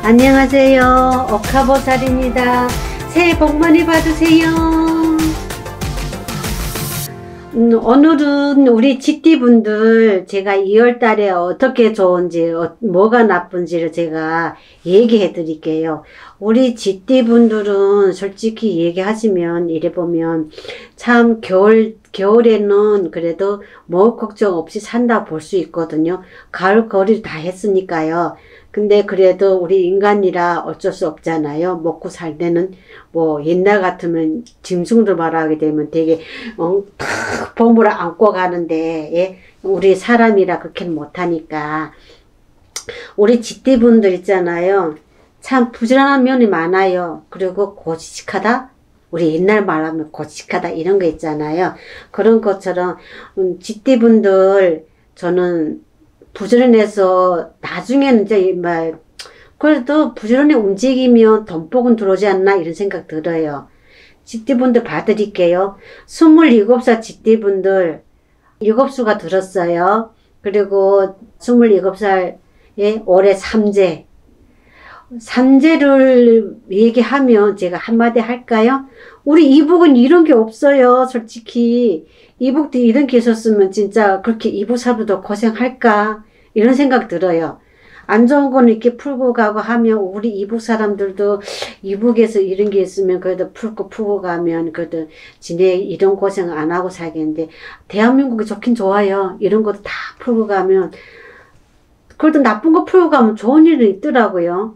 안녕하세요. 옥하보살입니다. 새해 복 많이 받으세요. 오늘은 우리 GT분들 제가 2월달에 어떻게 좋은지 뭐가 나쁜지를 제가 얘기해 드릴게요. 우리 GT분들은 솔직히 얘기하시면 이래 보면 참 겨울에는 그래도 뭐 걱정 없이 산다 볼 수 있거든요. 가을 거리를 다 했으니까요. 근데 그래도 우리 인간이라 어쩔 수 없잖아요. 먹고 살 때는 뭐 옛날 같으면 짐승들 말하게 되면 되게 보물을 안고 가는데 예? 우리 사람이라 그렇게는 못하니까 우리 GT분들 있잖아요. 참 부지런한 면이 많아요. 그리고 고지식하다. 우리 옛날 말하면 고지식하다 이런 거 있잖아요. 그런 것처럼 GT분들 저는 부지런해서 나중에는 이제 그래도 부지런히 움직이면 돈복은 들어오지 않나 이런 생각 들어요. GT분들 봐드릴게요. 27살 GT분들 7수가 들었어요. 그리고 27살에 올해 삼재를 얘기하면 제가 한마디 할까요? 우리 이북은 이런 게 없어요. 솔직히 이북도 이런 게 있었으면 진짜 그렇게 이북 사부도 고생할까 이런 생각 들어요. 안 좋은 거는 이렇게 풀고 가고 하면 우리 이북 사람들도 이북에서 이런 게 있으면 그래도 풀고 가면 그래도 지네 이런 고생 안 하고 살겠는데 대한민국이 좋긴 좋아요. 이런 것도 다 풀고 가면 그래도 나쁜 거 풀고 가면 좋은 일이 있더라고요.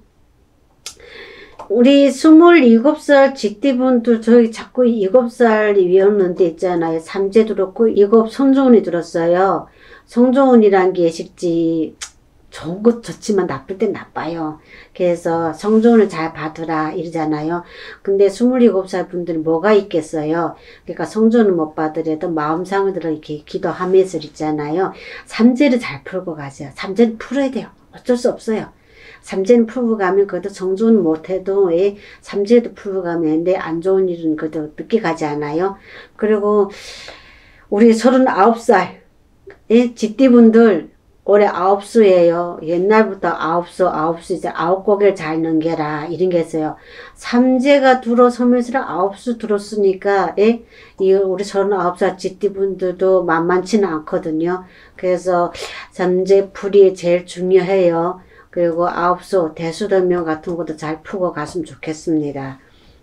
우리 27살 GT분들 저희 자꾸 7살이었는데 있잖아요. 삼재 들었고 7 성조운이 들었어요. 성조운이란 게 실지 좋은 것 좋지만 나쁠 땐 나빠요. 그래서 성조운을 잘 받으라 이러잖아요. 근데 27살 분들은 뭐가 있겠어요. 그러니까 성조운을 못 받으려도 마음상을 들어 이렇게 기도하면서 있잖아요. 삼재를 잘 풀고 가세요. 삼재는 풀어야 돼요. 어쩔 수 없어요. 삼재는 풀고 가면 그래도 성조는 못해도 삼재도 풀고 가면 되는데 안 좋은 일은 그래도 늦게 가지 않아요. 그리고 우리 39살 GT분들 올해 9수예요. 옛날부터 9수 이제 9고개를 잘 넘겨라 이런 게 있어요. 삼재가 들어서면서 9수 들었으니까 이 우리 39살 GT분들도 만만치는 않거든요. 그래서 삼재 풀이 제일 중요해요. 그리고 9수 대수대명 같은 것도 잘 푸고 갔으면 좋겠습니다.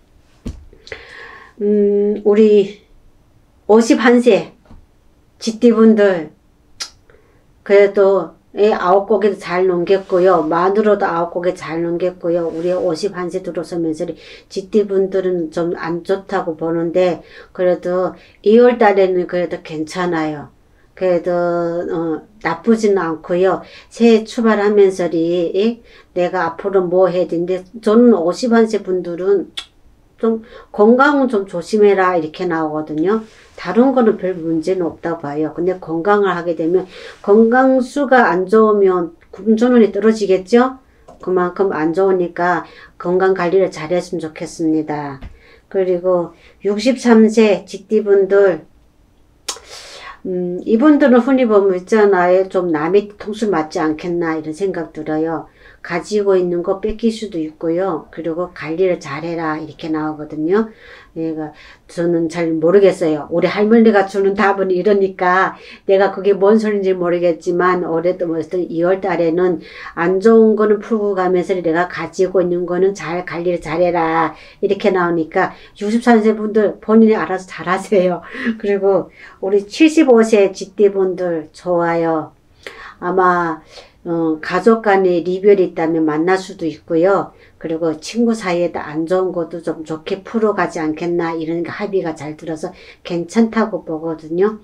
우리 51세 GT분들 그래도 9고개도 잘 넘겼고요. 만으로도 9고개 잘 넘겼고요. 우리 51세 들어서면서 GT분들은 좀 안 좋다고 보는데 그래도 2월 달에는 그래도 괜찮아요. 그래도 나쁘지는 않고요. 새해 출발하면서 내가 앞으로 뭐 해야 되는데 저는 51세 분들은 좀 건강은 좀 조심해라 이렇게 나오거든요. 다른 거는 별 문제는 없다고 봐요. 근데 건강을 하게 되면 건강수가 안 좋으면 금전운이 떨어지겠죠? 그만큼 안 좋으니까 건강 관리를 잘 했으면 좋겠습니다. 그리고 63세 GT분들 이분들은 흔히 보면 있잖아요. 좀 남의 통수 맞지 않겠나 이런 생각 들어요. 가지고 있는 거 뺏길 수도 있고요. 그리고 관리를 잘해라 이렇게 나오거든요. 내가 저는 잘 모르겠어요. 우리 할머니가 주는 답은 이러니까 내가 그게 뭔 소리인지 모르겠지만 올해도 무슨 2월 달에는 안 좋은 거는 풀고 가면서 내가 가지고 있는 거는 잘 관리를 잘해라 이렇게 나오니까 63세 분들 본인이 알아서 잘하세요. 그리고 우리 75세 GT분들 좋아요. 아마 가족 간에 리별이 있다면 만날 수도 있고요. 그리고 친구 사이에도 안 좋은 것도 좀 좋게 풀어가지 않겠나 이런 합의가 잘 들어서 괜찮다고 보거든요.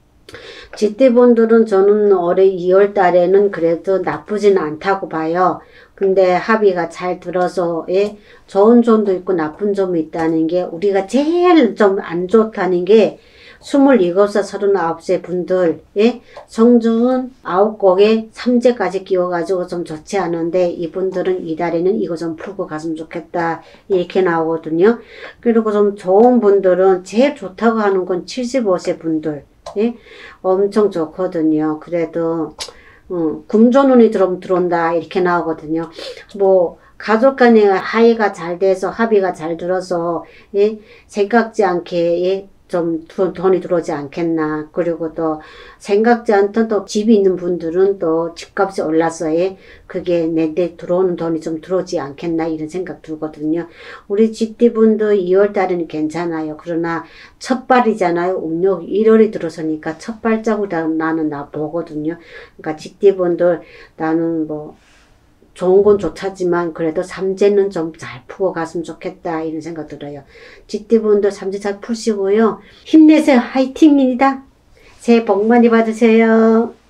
GT분들은 저는 올해 2월 달에는 그래도 나쁘지는 않다고 봐요. 근데 합의가 잘 들어서 좋은 점도 있고 나쁜 점이 있다는 게 우리가 제일 좀 안 좋다는 게 27살, 39세 분들, 성주운 9곡에 삼재까지 끼워가지고 좀 좋지 않은데, 이분들은 이달에는 이거 좀 풀고 갔으면 좋겠다. 이렇게 나오거든요. 그리고 좀 좋은 분들은 제일 좋다고 하는 건 75세 분들, 엄청 좋거든요. 그래도, 금전운이 들어온다. 이렇게 나오거든요. 뭐, 가족 간의 화해가 잘 돼서 합의가 잘 들어서 예, 생각지 않게 예, 좀 돈이 들어오지 않겠나. 그리고 또 생각지 않던 또 집이 있는 분들은 또 집값이 올라서 예, 그게 내 들어오는 돈이 좀 들어오지 않겠나 이런 생각 들거든요. 우리 집디분도 2월 달에는 괜찮아요. 그러나 첫 발이잖아요. 음력 1월이 들어서니까 첫 발자국이라 나는 나 보거든요. 그러니까 집디분들 나는 뭐 좋은 건 좋다지만 그래도 삼재는 좀 잘 풀고 갔으면 좋겠다 이런 생각 들어요. 집디분들 삼재 잘 푸시고요. 힘내세요. 화이팅입니다. 새해 복 많이 받으세요.